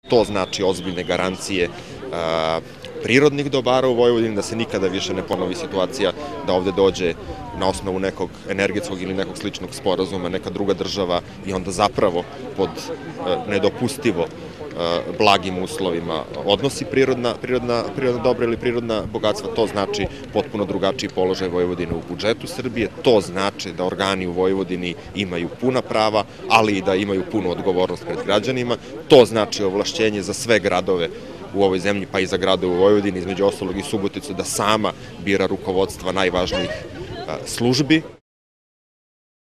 To znači ozbiljne garancije prirodnih dobara u Vojvodini, da se nikada više ne ponovi situacija da ovde dođe na osnovu nekog energetskog ili nekog sličnog sporazuma neka druga država i onda zapravo pod nedopustivo blagim uslovima odnosi prirodna dobra ili prirodna bogatstva. To znači potpuno drugačiji položaj Vojvodine u budžetu Srbije. To znači da organi u Vojvodini imaju puna prava, ali i da imaju punu odgovornost pred građanima. To znači ovlašćenje za sve gradove u ovoj zemlji, pa i za gradove u Vojvodini, između ostalog i Suboticu, da sama bira rukovodstva najvažnijih službi.